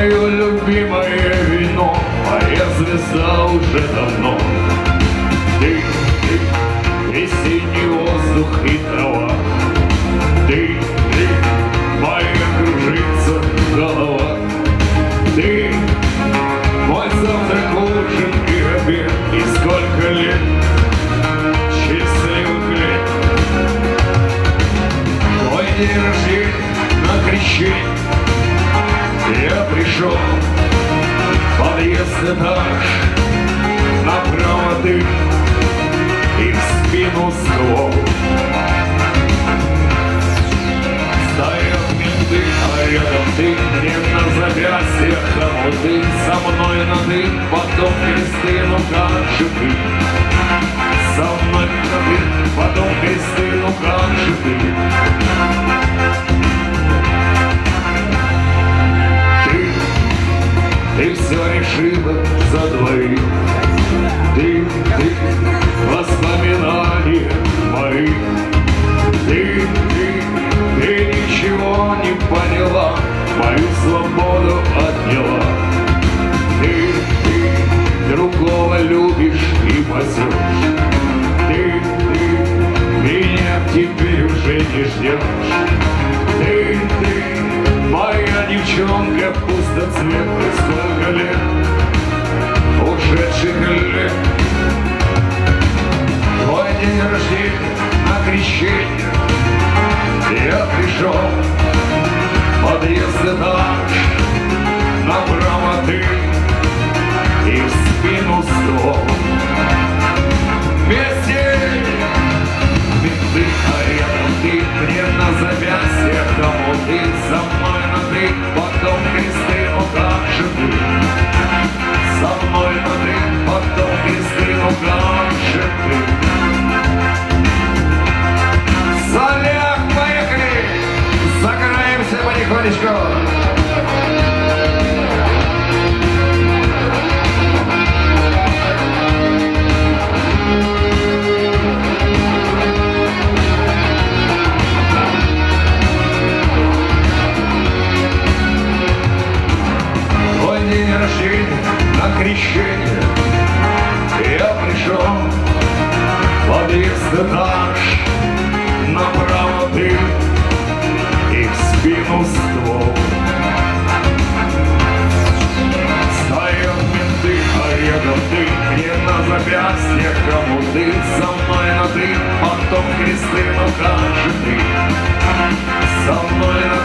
мое любимое вино, моя звезда уже давно. Ты, весенний воздух и трава, ты, моя кружится голова. Ты, мой завтрак, ужин и обед, и сколько лет, счастливых лет. Твой день рождения на крещение, я пришел, подъезд этаж, направо ты и в спину ствол. Стоят менты, а рядом ты, мне на запястьях хомуты, со мной на ты, потом кресты, ну как же ты? Со мной на ты, потом кресты, ну как же ты? Ты все решила за двоих, ты воспоминания мои. Ты ничего не поняла, мою свободу отняла. Ты другого любишь и пасешь. Ты меня теперь уже не ждешь. Ты моя девчонка пустоцветная, сколько лет, ушедших лет. Твой день рождения на крещение, я пришел, подъезд этаж, направо ты и в спину ствол. Вместе менты, а рядом ты, мне на запястьях хомуты, со мной на ты, потом кресты, ну как же ты? Со мной на ты, потом кресты, ну как же ты? Солях, поехали! Закроемся потихонечку! День рождения на крещение, я пришел, подъезд этаж, направо ты и в спину ствол. Стоят менты, а рядом ты, мне на запястьях хомуты, со мной на ты, потом кресты, ну как же ты? Со мной на